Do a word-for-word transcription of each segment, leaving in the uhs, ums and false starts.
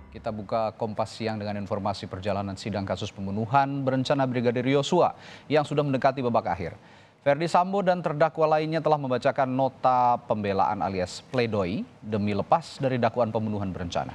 Kita buka Kompas Siang dengan informasi perjalanan sidang kasus pembunuhan berencana Brigadir Yosua yang sudah mendekati babak akhir. Verdi Sambo dan terdakwa lainnya telah membacakan nota pembelaan alias pledoi demi lepas dari dakwaan pembunuhan berencana.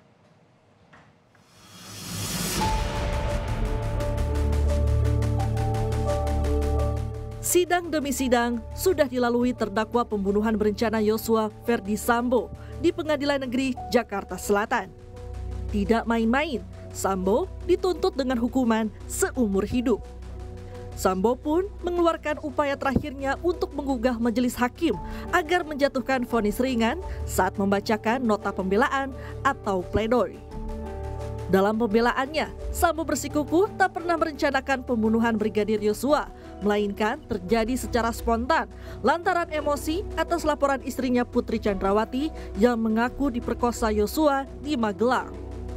Sidang demi sidang sudah dilalui terdakwa pembunuhan berencana Yosua Verdi Sambo di Pengadilan Negeri Jakarta Selatan. Tidak main-main, Sambo dituntut dengan hukuman seumur hidup. Sambo pun mengeluarkan upaya terakhirnya untuk menggugah majelis hakim agar menjatuhkan vonis ringan saat membacakan nota pembelaan atau pledoi. Dalam pembelaannya, Sambo bersikukuh tak pernah merencanakan pembunuhan Brigadir Yosua, melainkan terjadi secara spontan lantaran emosi atas laporan istrinya Putri Chandrawati yang mengaku diperkosa Yosua di Magelang.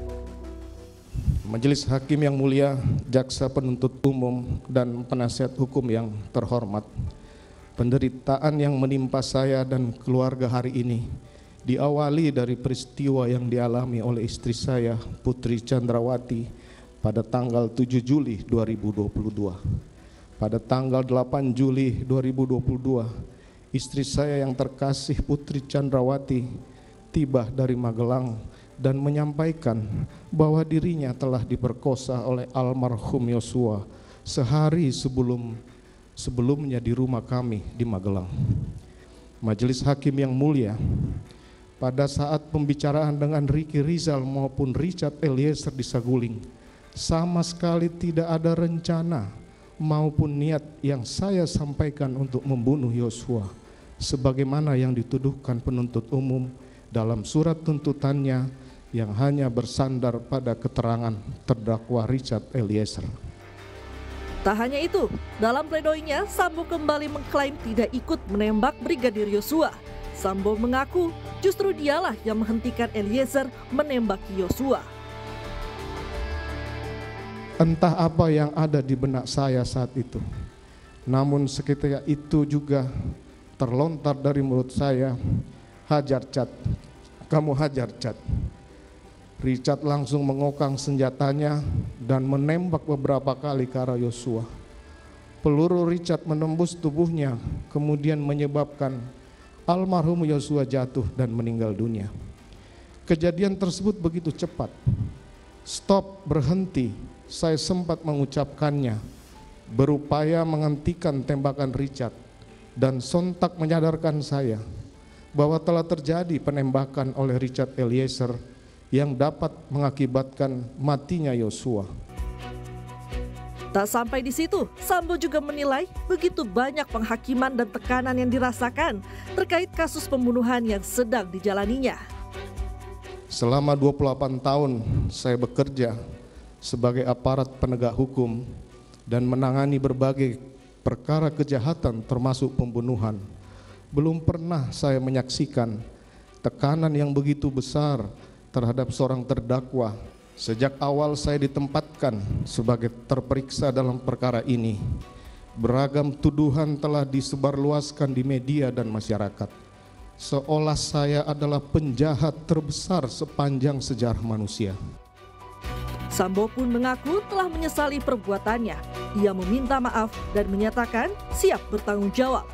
Majelis Hakim yang mulia, Jaksa Penuntut Umum dan penasihat hukum yang terhormat, penderitaan yang menimpa saya dan keluarga hari ini diawali dari peristiwa yang dialami oleh istri saya, Putri Chandrawati, pada tanggal tujuh Juli dua ribu dua puluh dua. Pada tanggal delapan Juli dua ribu dua puluh dua, istri saya yang terkasih Putri Chandrawati tiba dari Magelang dan menyampaikan bahwa dirinya telah diperkosa oleh almarhum Yosua sehari sebelum sebelumnya di rumah kami di Magelang. Majelis Hakim yang mulia, pada saat pembicaraan dengan Ricky Rizal maupun Richard Eliezer di Saguling, sama sekali tidak ada rencana maupun niat yang saya sampaikan untuk membunuh Yosua sebagaimana yang dituduhkan penuntut umum dalam surat tuntutannya yang hanya bersandar pada keterangan terdakwa Richard Eliezer. Tak hanya itu, dalam pledoinya Sambo kembali mengklaim tidak ikut menembak Brigadir Yosua. Sambo mengaku justru dialah yang menghentikan Eliezer menembaki Yosua. Entah apa yang ada di benak saya saat itu, namun seketika itu juga terlontar dari mulut saya, "Hajar Cat, kamu hajar Cat." Richard langsung mengokang senjatanya dan menembak beberapa kali ke arah Yosua. Peluru Richard menembus tubuhnya, kemudian menyebabkan almarhum Yosua jatuh dan meninggal dunia. Kejadian tersebut begitu cepat. Stop, berhenti, saya sempat mengucapkannya, berupaya menghentikan tembakan Richard, dan sontak menyadarkan saya bahwa telah terjadi penembakan oleh Richard Eliezer yang dapat mengakibatkan matinya Yosua. Tak sampai di situ, Sambo juga menilai begitu banyak penghakiman dan tekanan yang dirasakan terkait kasus pembunuhan yang sedang dijalaninya. Selama dua puluh delapan tahun saya bekerja sebagai aparat penegak hukum dan menangani berbagai perkara kejahatan termasuk pembunuhan. Belum pernah saya menyaksikan tekanan yang begitu besar terhadap seorang terdakwa. Sejak awal saya ditempatkan sebagai terperiksa dalam perkara ini, beragam tuduhan telah disebarluaskan di media dan masyarakat, seolah saya adalah penjahat terbesar sepanjang sejarah manusia. Sambo pun mengaku telah menyesali perbuatannya. Ia meminta maaf dan menyatakan siap bertanggung jawab.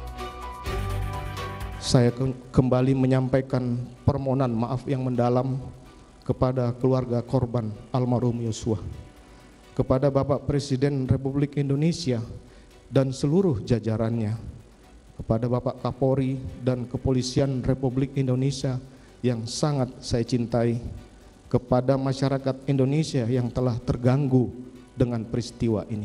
Saya kembali menyampaikan permohonan maaf yang mendalam kepada keluarga korban almarhum Yosua, kepada Bapak Presiden Republik Indonesia dan seluruh jajarannya, kepada Bapak Kapolri dan Kepolisian Republik Indonesia yang sangat saya cintai, kepada masyarakat Indonesia yang telah terganggu dengan peristiwa ini.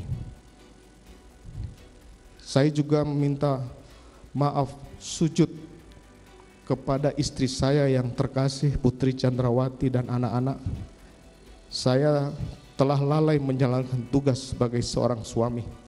Saya juga meminta maaf sujud kepada istri saya yang terkasih Putri Chandrawati dan anak-anak. Saya telah lalai menjalankan tugas sebagai seorang suami.